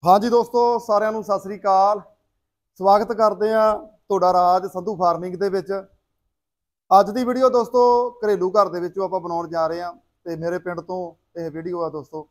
हाँ जी दोस्तों साਰਿਆਂ ਨੂੰ ਸਤਿ ਸ੍ਰੀ ਅਕਾਲ। ਸਵਾਗਤ ਕਰਦੇ ਆ ਤੁਹਾਡਾ ਰਾਜ ਸੰਧੂ ਫਾਰਮਿੰਗ ਦੇ ਵਿੱਚ। ਅੱਜ ਦੀ ਵੀਡੀਓ ਦੋਸਤੋ ਘਰੇਲੂ ਘਰ ਦੇ ਵਿੱਚੋਂ ਆਪਾਂ ਬਣਾਉਣ ਜਾ ਰਹੇ ਆ ਤੇ ਮੇਰੇ ਪਿੰਡ ਤੋਂ ਇਹ ਵੀਡੀਓ ਆ ਦੋਸਤੋ।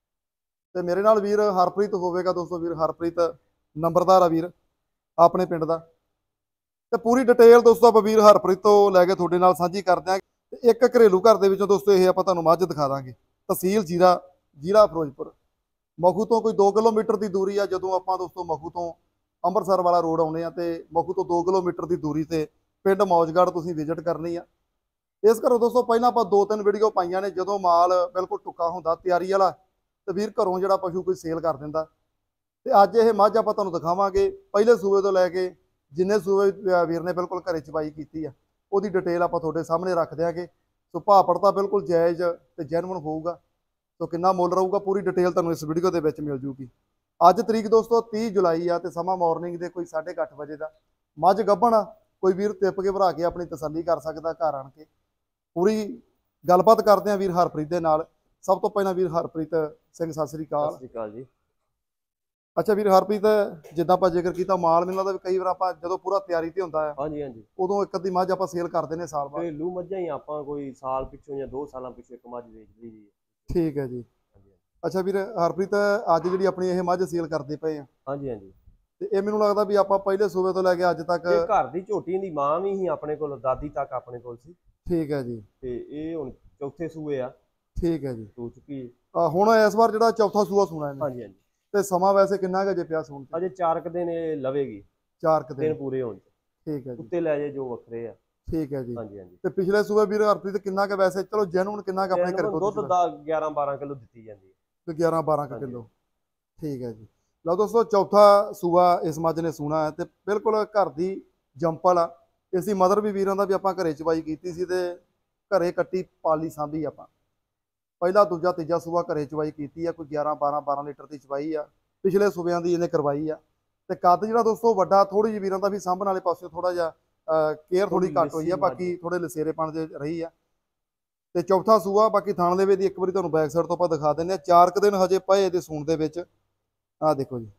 ਤੇ ਮੇਰੇ ਨਾਲ ਵੀਰ ਹਰਪ੍ਰੀਤ ਹੋਵੇਗਾ ਦੋਸਤੋ। ਵੀਰ ਹਰਪ੍ਰੀਤ ਨੰਬਰਦਾਰ ਆ ਵੀਰ ਆਪਣੇ ਪਿੰਡ ਦਾ। ਤੇ ਪੂਰੀ ਡਿਟੇਲ ਦੋਸਤੋ ਆਪਾਂ ਵੀਰ ਹਰਪ੍ਰੀਤ ਤੋਂ ਲੈ ਕੇ ਤੁਹਾਡੇ ਨਾਲ ਸਾਂਝੀ ਕਰਦੇ ਆ। ਤੇ ਇੱਕ ਘਰੇਲੂ ਘਰ ਦੇ ਵਿੱਚੋਂ ਦੋਸਤੋ ਇਹ ਆਪਾਂ ਤੁਹਾਨੂੰ ਮੱਝ ਦਿਖਾ ਦਾਂਗੇ। ਤਹਿਸੀਲ ਜੀਰਾ, ਜ਼ਿਲ੍ਹਾ ਫਿਰੋਜ਼ਪੁਰ। ਮਖੂ ਤੋਂ ਕੋਈ 2 ਕਿਲੋਮੀਟਰ ਦੀ ਦੂਰੀ ਆ। ਜਦੋਂ ਆਪਾਂ ਦੋਸਤੋ ਮਖੂ ਤੋਂ ਅੰਮ੍ਰਿਤਸਰ ਵਾਲਾ ਰੋਡ ਆਉਣੇ ਆ ਤੇ ਮਖੂ ਤੋਂ 2 ਕਿਲੋਮੀਟਰ ਦੀ ਦੂਰੀ ਤੇ ਪਿੰਡ ਮੌਜਗੜ੍ਹ ਤੁਸੀਂ ਵਿਜ਼ਿਟ ਕਰਨੀ ਆ। ਇਸ ਘਰੋਂ ਦੋਸਤੋ ਪਹਿਲਾਂ ਆਪਾਂ 2-3 ਵੀਡੀਓ ਪਾਈਆਂ ਨੇ ਜਦੋਂ ਮਾਲ ਬਿਲਕੁਲ ਟੁੱਕਾ ਹੁੰਦਾ ਤਿਆਰੀ ਵਾਲਾ ਤੇ ਵੀਰ ਘਰੋਂ ਜਿਹੜਾ ਪਸ਼ੂ ਕੋਈ ਸੇਲ ਕਰ ਦਿੰਦਾ। ਤੇ ਅੱਜ ਇਹ ਮੱਝ ਆਪਾਂ ਤੁਹਾਨੂੰ ਦਿਖਾਵਾਂਗੇ ਪਹਿਲੇ ਸੂਬੇ ਤੋਂ ਲੈ ਕੇ ਜਿੰਨੇ ਸੂਬੇ ਵੀਰ ਨੇ ਬਿਲਕੁਲ ਘਰੇ ਚਵਾਈ ਕੀਤੀ ਆ ਉਹਦੀ ਡਿਟੇਲ ਆਪਾਂ ਤੁਹਾਡੇ ਸਾਹਮਣੇ ਰੱਖ ਦਿਆਂਗੇ। ਸੋ ਭਾਅ ਪੜਤਾ ਬਿਲਕੁਲ ਜਾਇਜ਼ ਤੇ ਜੈਨੂਇਨ ਹੋਊਗਾ। ਸੋ ਕਿੰਨਾ ਮੁੱਲ ਰਹੂਗਾ ਪੂਰੀ ਡਿਟੇਲ ਤੁਹਾਨੂੰ ਇਸ ਵੀਡੀਓ ਦੇ ਵਿੱਚ ਮਿਲ ਜੂਗੀ। ਅੱਜ ਤਰੀਕ ਦੋਸਤੋ 30 ਜੁਲਾਈ ਆ ਤੇ ਸਮਾਂ ਮਾਰਨਿੰਗ ਦੇ ਕੋਈ 8:30 ਵਜੇ ਦਾ। ਮੱਝ ਗੱਭਣ ਆ, ਕੋਈ ਵੀਰ ਟਿੱਪ ਕੇ ਭਰਾ ਕੇ ਆਪਣੀ ਤਸੱਲੀ ਕਰ ਸਕਦਾ ਘਰ ਆਣ ਕੇ। ਪੂਰੀ ਗੱਲਬਾਤ ਕਰਦੇ ਆ ਵੀਰ ਹਰਪ੍ਰੀਤ ਦੇ ਨਾਲ। ਸਭ ਤੋਂ ਪਹਿਲਾਂ ਵੀਰ ਹਰਪ੍ਰੀਤ ਸਿੰਘ ਸਤਿ ਸ੍ਰੀ ਅਕਾਲ। ਸਤਿ ਸ਼੍ਰੀ ਅਕਾਲ ਜੀ। ਅੱਛਾ ਵੀਰ ਹਰਪ੍ਰੀਤ, ਜਿੱਦਾਂ ਆਪਾਂ ਜ਼ਿਕਰ ਕੀਤਾ ਮਾਲ ਮੈਨੂੰ ਲੱਗਦਾ ਵੀ ਕਈ ਵਾਰ ਆਪਾਂ ਜਦੋਂ ਪੂਰਾ ਤਿਆਰੀ ਤੇ ਹੁੰਦਾ ਆ ਹਾਂਜੀ ਹਾਂਜੀ, ਉਦੋਂ ਇੱਕ ਅੱਧੀ ਮੱਝ ਆਪਾਂ ਸੇਲ ਕਰਦੇ ਨੇ ਸਾਲ ਬਾਅਦ। ਘਰੇਲੂ ਮੱਝਾਂ ਹੀ ਆਪਾਂ ਕੋਈ ਸਾਲ ਪਿੱਛੋਂ ਜਾਂ 2 ਸਾਲਾਂ ਪਿੱਛੋਂ ਇੱਕ ਮੱਝ ਵੇਚ ਲਈ ਜੀ। ਠੀਕ ਹੈ ਜੀ। ਹਾਂਜੀ ਅੱਛਾ ਵੀਰ ਹਰਪ੍ਰੀਤ, ਅੱਜ ਜਿਹੜੀ ਆਪਣੀ ਇਹ ਮੱਝ ਸੇਲ ਕਰਦੇ ਪਏ ਆ ਹਾਂਜੀ ਹਾਂਜੀ, ਤੇ ਇਹ ਮੈਨੂੰ ਲੱਗਦਾ ਵੀ ਆਪਾਂ ਪਹਿਲੇ ਸੂਬੇ ਤੋਂ ਲੈ ਕੇ ਅੱਜ ਤੱਕ। ਇਹ ਘਰ ਦੀ ਝੋਟੀ ਦੀ ਮਾਂ ਵੀ ਹੀ ਆਪਣੇ ਕੋਲ, ਦਾਦੀ ਤੱਕ ਆਪਣੇ ਕੋਲ ਸੀ। ਠੀਕ ਹੈ ਜੀ। ਤੇ ਇਹ ਹੁਣ ਚੌਥੇ ਸੂਏ ਆ, ਠੀਕ ਹੈ ਜੀ। ਸੂ ਚੁੱਕੀ ਹੈ। ਹੁਣ ਇਸ ਵਾਰ ਜਿਹੜਾ ਚੌਥਾ ਸੂਆ ਸੁਣਾ ਇਹਨੇ ਹਾਂਜੀ ਹਾਂਜੀ, ਤੇ ਸਮਾਂ ਵੈਸੇ ਕਿੰਨਾ ਕੁ ਜੇ ਪਿਆ ਸੁਣ ਤੇ? ਅਜੇ 4 ਦਿਨ ਇਹ ਲਵੇਗੀ, 4 ਦਿਨ ਦਿਨ। ਪੂਰੇ ਹੋਣ ਚ। ਠੀਕ ਹੈ ਜੀ। ਕੁੱਤੇ ਲੈ ਜੇ ਜੋ ਵੱਖਰੇ ਆ। ਠੀਕ ਹੈ ਜੀ। ਹਾਂਜੀ ਹਾਂਜੀ, ਤੇ ਪਿਛਲੇ ਸੂਬੇ ਵੀਰ ਹਰਪ੍ਰੀਤ ਕਿੰਨਾ ਕੁ ਵੈਸੇ ਚਲੋ ਜੈਨੂਨ ਕਿੰਨਾ ਕੁ ਆਪਣੇ ਘਰੇ ਦੁੱਧ ਦਾ 11-12 ਕਿਲੋ ਦਿੱਤੀ ਜਾਂਦੀ ਹੈ। 11-12 ਕਿਲੋ। ਠੀਕ ਹੈ ਜੀ। ਲਓ ਦੋਸਤੋ ਚੌਥਾ ਸੂਆ ਇਸ ਮੱਝ ਨੇ ਸੂਣਾ ਹੈ ਤੇ ਬਿਲਕੁਲ ਘਰ ਦੀ ਜੰਪਲ ਆ। ਇਸਦੀ ਮਦਰ ਵੀ ਵੀਰਾਂ ਦਾ ਵੀ ਆਪਾਂ ਘਰੇ ਚਵਾਈ ਕੀਤੀ ਸੀ ਤੇ ਘਰੇ ਕੱਟੀ ਪਾਲੀ ਸਾਂਭੀ ਆਪਾਂ। ਪਹਿਲਾ ਦੂਜਾ ਤੀਜਾ ਸੂਆ ਘਰੇ ਚਵਾਈ ਕੀਤੀ ਆ। ਕੋਈ 11-12 ਲੀਟਰ ਦੀ ਚਵਾਈ ਆ। ਪਿਛਲੇ ਸੂਬਿਆਂ ਦੀ ਇਹਨੇ ਕਰਵਾਈ ਆ। ਤੇ ਕੱਦ ਜਿਹੜਾ ਦੋਸਤੋ ਵੱਡਾ, ਥੋੜੀ ਜਿਹੀ ਵੀਰਾਂ ਦਾ ਵੀ ਸਾਂਭਣ ਵਾਲੇ ਪਾਸੇ ਥੋੜਾ ਜਿਹਾ ਕੇਅਰ ਥੋੜੀ ਘੱਟ ਹੋਈ ਆ। ਬਾਕੀ ਥੋੜੇ ਲਸੇਰੇਪਣ ਦੇ ਰਹੀ ਆ। ਤੇ ਚੌਥਾ ਸੂਆ ਬਾਕੀ ਥਾਣ ਦੇ ਵਿੱਚ ਇੱਕ ਵਾਰੀ ਤੁਹਾਨੂੰ ਬੈਕ ਸਾਈਡ ਤੋਂ ਆਪਾਂ ਦਿਖਾ ਦਿੰਦੇ ਆ। 4 ਦਿਨ ਹਜੇ ਪਏ ਇਹਦੇ ਸੂਣ ਦੇ ਵਿੱਚ। ਆਹ ਦੇਖੋ ਜੀ।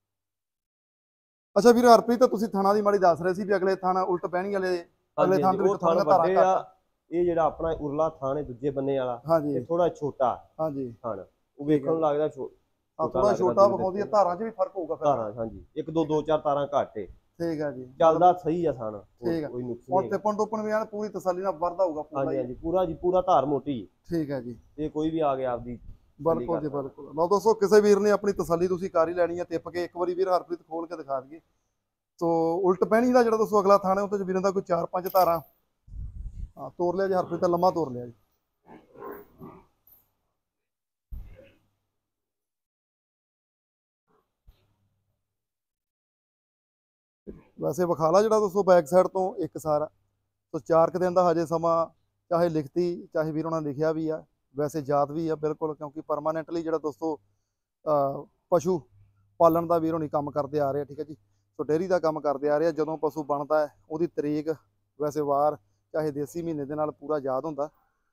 ਅੱਛਾ ਵੀਰ ਹਰਪ੍ਰੀਤ, ਤੁਸੀਂ ਥਾਣਾ ਦੀ ਮਾੜੀ ਦੱਸ ਰਹੇ ਸੀ ਵੀ ਅਗਲੇ ਥਾਣਾ ਉਲਟ ਬਹਿਣੀ ਵਾਲੇ ਅਗਲੇ ਥਾਣ ਦੇ ਵਿੱਚ ਥਾਣਾ ਵੱਡੇ ਆ। ਇਹ ਜਿਹੜਾ ਆਪਣਾ ਉਰਲਾ ਥਾਣ ਹੈ ਦੂਜੇ ਬੰਨੇ ਵਾਲਾ, ਹਾਂਜੀ ਇਹ ਥੋੜਾ ਛੋਟਾ ਹਾਂਜੀ ਥਾਣ। ਉਹ ਵੇਖਣ ਨੂੰ ਲੱਗਦਾ ਥੋੜਾ ਛੋਟਾ ਵਿਖਾਉਂਦੀ ਆ। ਧਾਰਾਂ 'ਚ ਵੀ ਫਰਕ ਹੋਊਗਾ ਫਿਰ। ਤਾਰਾਂ ਹਾਂਜੀ, 1-2 4 ਤਾਰਾਂ ਘੱਟ ਏ। ਠੀਕ ਹੈ ਜੀ। ਚੱਲਦਾ ਸਹੀ ਆ ਥਾਣ, ਠੀਕ ਆ। ਕੋਈ ਨੁਕਸ ਹੁਣ ਨਹੀਂ। ਟਿੱਪਣ ਟੁੱਪਣ ਵੀ ਆ ਪੂਰੀ ਤਸੱਲੀ ਨਾਲ ਵਰਦਾ ਹੋਊਗਾ ਪੂਰਾ ਹਾਂਜੀ ਹੀ। ਹਾਂਜੀ, ਪੂਰਾ ਜੀ ਪੂਰਾ ਧਾਰ ਮੋਟੀ। ਠੀਕ ਹੈ ਜੀ। ਇਹ ਕੋਈ ਵੀ ਆ ਗਿਆ ਆਪਦੀ ਬਿਲਕੁਲ ਜੀ ਬਿਲਕੁਲ। ਲਓ ਦੋਸਤੋ ਕਿਸੇ ਵੀਰ ਨੇ ਆਪਣੀ ਤਸੱਲੀ ਤੁਸੀਂ ਕਰ ਹੀ ਲੈਣੀ ਆ ਟਿੱਪ ਕੇ। ਇੱਕ ਵਾਰੀ ਵੀਰ ਹਰਪ੍ਰੀਤ ਖੋਲ ਕੇ ਦਿਖਾ ਦਈਏ। ਸੋ ਉਲਟ ਪਹਿਣੀ ਦਾ ਜਿਹੜਾ ਦੋਸਤੋ ਅਗਲਾ ਥਾਣਾ ਉੱਤੇ ਵੀਰਾਂ ਦਾ ਕੋਈ 4-5 ਧਾਰਾਂ। ਹਾਂ ਤੋੜ ਲਿਆ ਜੀ ਹਰਪ੍ਰੀਤ, ਲੰਮਾ ਤੋੜ ਲਿਆ ਜੀ। ਵੈਸੇ ਵਿਖਾਲਾ ਜਿਹੜਾ ਦੋਸਤੋ ਬੈਕ ਸਾਈਡ ਤੋਂ ਇੱਕ ਸਾਰ ਆ। ਸੋ 4 ਦਿਨ ਦਾ ਹਜੇ ਸਮਾਂ, ਚਾਹੇ ਲਿਖਤੀ ਚਾਹੇ ਵੀਰ ਉਹਨਾਂ ਨੇ ਲਿਖਿਆ ਵੀ ਆ, ਵੈਸੇ ਯਾਦ ਵੀ ਆ ਬਿਲਕੁਲ। ਕਿਉਂਕਿ ਪਰਮਾਨੈਂਟਲੀ ਜਿਹੜਾ ਦੋਸਤੋ ਪਸ਼ੂ ਪਾਲਣ ਦਾ ਵੀਰ ਹੋਣੀ ਕੰਮ ਕਰਦੇ ਆ ਰਹੇ ਆ। ਠੀਕ ਹੈ ਜੀ। ਸੋ ਡੇਅਰੀ ਦਾ ਕੰਮ ਕਰਦੇ ਆ ਰਹੇ ਆ। ਜਦੋਂ ਪਸ਼ੂ ਬਣਦਾ ਹੈ ਉਹਦੀ ਤਰੀਕ ਵੈਸੇ ਵਾਰ ਚਾਹੇ ਦੇਸੀ ਮਹੀਨੇ ਦੇ ਨਾਲ ਪੂਰਾ ਯਾਦ ਹੁੰਦਾ।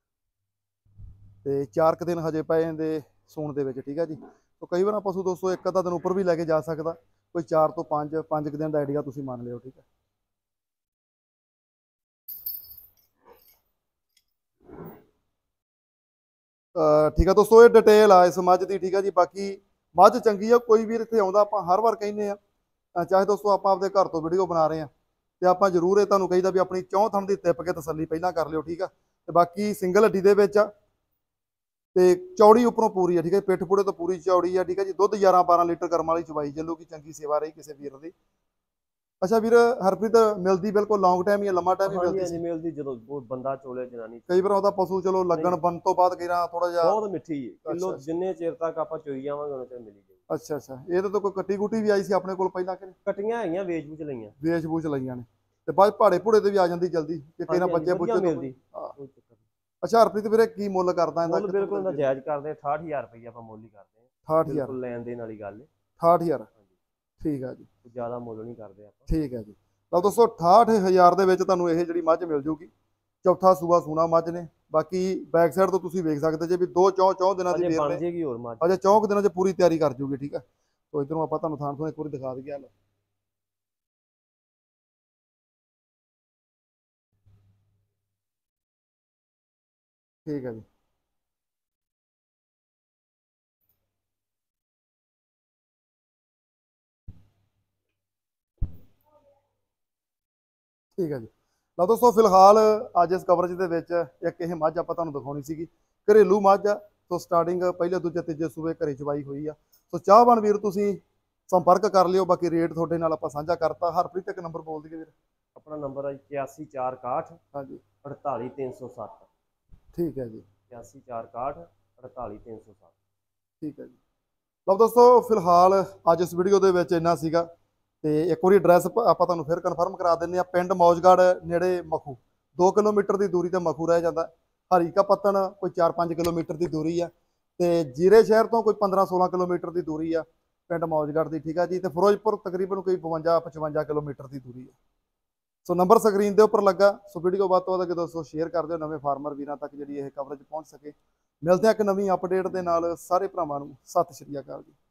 ਤੇ 4 ਦਿਨ ਹਜੇ ਪਏ ਇਹਦੇ ਸੂਣ ਦੇ ਵਿੱਚ। ਠੀਕ ਹੈ ਜੀ। ਸੋ ਕਈ ਵਾਰ ਪਸ਼ੂ ਦੋਸਤੋ ਇੱਕ ਅੱਧਾ ਦਿਨ ਉੱਪਰ ਵੀ ਲੈ ਕੇ ਜਾ ਸਕਦਾ। ਕੋਈ 4 ਤੋਂ 5 ਦਿਨ ਦਾ ਆਈਡੀਆ ਤੁਸੀਂ ਮੰਨ ਲਿਓ। ਠੀਕ ਹੈ। ਠੀਕ ਆ ਦੋਸਤੋ, ਇਹ ਡਿਟੇਲ ਆ ਇਸ ਮੱਝ ਦੀ। ਠੀਕ ਆ ਜੀ। ਬਾਕੀ ਮੱਝ ਚੰਗੀ ਆ। ਕੋਈ ਵੀਰ ਇੱਥੇ ਆਉਂਦਾ ਆਪਾਂ ਹਰ ਵਾਰ ਕਹਿੰਦੇ ਆ, ਚਾਹੇ ਦੋਸਤੋ ਆਪਾਂ ਆਪਦੇ ਘਰ ਤੋਂ ਵੀਡੀਓ ਬਣਾ ਰਹੇ ਆ ਤੇ ਆਪਾਂ ਜ਼ਰੂਰ ਇਹ ਤੁਹਾਨੂੰ ਕਹੀਦਾ ਵੀ ਆਪਣੀ ਚੌਂ ਥਣ ਦੀ ਟਿੱਪ ਕੇ ਤਸੱਲੀ ਪਹਿਲਾਂ ਕਰ ਲਿਓ। ਠੀਕ ਆ। ਤੇ ਬਾਕੀ ਸਿੰਗਲ ਹੱਡੀ ਦੇ ਵਿੱਚ ਆ ਤੇ ਚੌੜੀ ਉੱਪਰੋਂ ਪੂਰੀ ਆ। ਠੀਕ ਹੈ। ਪਿੱਠ ਪੁੜੇ ਤੋਂ ਪੂਰੀ ਚੌੜੀ ਆ। ਠੀਕ ਹੈ ਜੀ। ਦੁੱਧ 11-12 ਲੀਟਰ ਕਰਮ ਵਾਲੀ ਚਵਾਈ ਚੱਲੂਗੀ। ਚੰਗੀ ਸੇਵਾ ਰਹੀ ਕਿਸੇ ਵੀਰ ਦੀ। ਅੱਛਾ ਵੀਰ ਹਰਪ੍ਰੀਤ, ਮਿਲਦੀ ਬਿਲਕੁਲ ਲੌਂਗ ਟਾਈਮ ਹੀ ਲੰਮਾ ਟਾਈਮ ਹੀ ਹਾਂਜੀ ਮਿਲਦੀ ਹਾਂਜੀ, ਸੀ? ਮਿਲਦੀ ਜਦੋਂ ਉਹ ਬੰਦਾ ਚੋਲੇ ਜਨਾਨੀ। ਕਈ ਵਾਰ ਉਹਦਾ ਪਸ਼ੂ ਚਲੋ ਲੱਗਣ ਬਣ ਤੋਂ ਬਾਅਦ ਕਿਹੜਾ ਥੋੜਾ ਜਿਹਾ ਬਹੁਤ ਮਿੱਠੀ ਹੈ। ਕਿਲੋ ਜਿੰਨੇ ਚਿਰ ਤੱਕ ਆਪਾਂ ਚੋਈ ਜਾਵਾਂਗੇ ਉਹਨਾਂ ਚਿਰ ਮਿਲੀ ਜਾਊਗੀ। ਅੱਛਾ ਅੱਛਾ। ਇਹਦੇ ਤੋਂ ਕੋਈ ਕੱਟੀ ਕੁੱਟੀ ਵੀ ਆਈ ਸੀ ਆਪਣੇ ਕੋਲ ਪਹਿਲਾਂ ਕਿ ਕਟੀਆਂ ਹੈਗੀਆਂ, ਵੇਚ ਬੂਚ ਲਈਆਂ। ਵੇਚ ਬੂਚ ਲਈਆਂ ਨੇ ਤੇ ਬਾਅਦ ਭਾੜੇ ਭੂੜੇ ਤੇ ਵੀ ਆ ਜਾਂਦੀ ਜਲਦੀ ਜੇ ਕਿਹਨਾਂ ਬੱਚੇ ਬੁੱਚੇ ਮਿਲਦੀ। ਤੋਂ। ਅੱਛਾ ਹਰਪ੍ਰੀਤ ਵੀਰੇ, ਕੀ ਮੁੱਲ ਕਰਦਾ ਇਹਦਾ? ਮੁੱਲ ਬਿਲਕੁਲ ਇਹਦਾ ਜਾਇਜ਼ ਕਰਦੇ ਆ। 68000 ਰੁਪਏ ਆਪਾਂ ਮੁੱਲ ਹੀ ਕਰਦੇ ਆ। 68000 ਬਿਲਕੁਲ ਲੈਣ ਦੇਣ ਵਾਲੀ ਗੱਲ ਹੈ। 68000 ਠੀਕ ਆ ਜੀ। ਜ਼ਿਆਦਾ ਮੁੱਲ ਨਹੀਂ ਕਰਦੇ ਆਪਾਂ। ਠੀਕ ਹੈ ਜੀ। ਲਓ ਦੋਸਤੋ 68000 ਦੇ ਵਿੱਚ ਤੁਹਾਨੂੰ ਇਹ ਜਿਹੜੀ ਮੱਝ ਮਿਲ ਜੂਗੀ। ਚੌਥਾ ਸੂਆ ਸੂਣਾ ਮੱਝ ਨੇ। ਬਾਕੀ ਬੈਕ ਸਾਈਡ ਤੋਂ ਤੁਸੀਂ ਵੇਖ ਸਕਦੇ ਜੇ ਵੀ 2 ਚੌਂ ਦਿਨਾਂ ਦੀ ਅਜੇ ਵੇਰ ਬਣ ਨੇ। ਜੇਗੀ ਹੋਰ ਮੱਝ। ਅਜੇ 4 ਦਿਨਾਂ 'ਚ ਪੂਰੀ ਤਿਆਰੀ ਕਰ ਜੂਗੀ। ਠੀਕ ਹੈ। ਤੋ ਇਧਰੋਂ ਆਪਾਂ ਤੁਹਾਨੂੰ ਥਾਂ ਤੋਂ ਇੱਕ ਵਾਰੀ ਦਿਖਾ ਦਈਏ। ਹਾਲ ਠੀਕ ਹੈ ਜੀ। ਠੀਕ ਹੈ ਜੀ। ਲਓ ਦੋਸਤੋ, ਫਿਲਹਾਲ ਅੱਜ ਇਸ ਕਵਰੇਜ ਦੇ ਵਿੱਚ ਇੱਕ ਇਹ ਮੱਝ ਆਪਾਂ ਤੁਹਾਨੂੰ ਦਿਖਾਉਣੀ ਸੀਗੀ। ਘਰੇਲੂ ਮੱਝ ਆ, ਸੋ ਸਟਾਰਟਿੰਗ ਪਹਿਲੇ ਦੂਜੇ ਤੀਜੇ ਸੂਬੇ ਘਰੇ ਚਵਾਈ ਹੋਈ ਆ। ਸੋ ਚਾਹਵਾਨ ਵੀਰ ਤੁਸੀਂ ਸੰਪਰਕ ਕਰ ਲਿਓ। ਬਾਕੀ ਰੇਟ ਤੁਹਾਡੇ ਨਾਲ ਆਪਾਂ ਸਾਂਝਾ ਕਰਤਾ। ਹਰਪ੍ਰੀਤ ਇੱਕ ਨੰਬਰ ਬੋਲ ਦਈਏ ਵੀਰ। ਆਪਣਾ ਨੰਬਰ ਹੈ 8461 ਹਾਂਜੀ 48307। ਠੀਕ ਹੈ ਜੀ। 8461 48307। ਠੀਕ ਹੈ ਜੀ। ਲਓ ਦੋਸਤੋ, ਫਿਲਹਾਲ ਅੱਜ ਇਸ ਵੀਡੀਓ ਦੇ ਵਿੱਚ ਇੰਨਾ ਸੀਗਾ। ਤੇ ਇੱਕ ਵਾਰੀ ਐਡਰੈਸ ਆਪਾਂ ਤੁਹਾਨੂੰ ਫਿਰ ਕਨਫਰਮ ਕਰਾ ਦਿੰਦੇ ਆ। ਪਿੰਡ ਮੌਜਗੜ੍ਹ ਨੇੜੇ ਮਖੂ, 2 ਕਿਲੋਮੀਟਰ ਦੀ ਦੂਰੀ ਤੇ ਮਖੂ ਰਹਿ ਜਾਂਦਾ। ਹਰੀਕਾ ਪੱਤਣ ਕੋਈ 4-5 ਕਿਲੋਮੀਟਰ ਦੀ ਦੂਰੀ ਆ। ਤੇ ਜੀਰੇ ਸ਼ਹਿਰ ਤੋਂ ਕੋਈ 15-16 ਕਿਲੋਮੀਟਰ ਦੀ ਦੂਰੀ ਆ ਪਿੰਡ ਮੌਜਗੜ੍ਹ ਦੀ। ਠੀਕ ਆ ਜੀ। ਤੇ ਫਿਰੋਜ਼ਪੁਰ ਤਕਰੀਬਨ ਕੋਈ 52-55 ਕਿਲੋਮੀਟਰ ਦੀ ਦੂਰੀ ਆ। ਸੋ ਨੰਬਰ ਸਕਰੀਨ ਦੇ ਉੱਪਰ ਲੱਗਾ। ਸੋ ਵੀਡੀਓ ਵੱਧ ਤੋਂ ਵੱਧ ਅੱਗੇ ਦੋਸਤੋ ਸ਼ੇਅਰ ਕਰ ਦਿਓ, ਨਵੇਂ ਫਾਰਮਰ ਵੀਰਾਂ ਤੱਕ ਜਿਹੜੀ ਇਹ ਕਵਰੇਜ ਪਹੁੰਚ ਸਕੇ। ਮਿਲਦੇ ਆ ਇੱਕ ਨਵੀਂ ਅਪਡੇਟ ਦੇ ਨਾਲ। ਸਾਰੇ ਭਰਾਵਾਂ ਨੂੰ ਸਤਿ ਸ਼੍ਰੀ ਅਕਾਲ ਜੀ।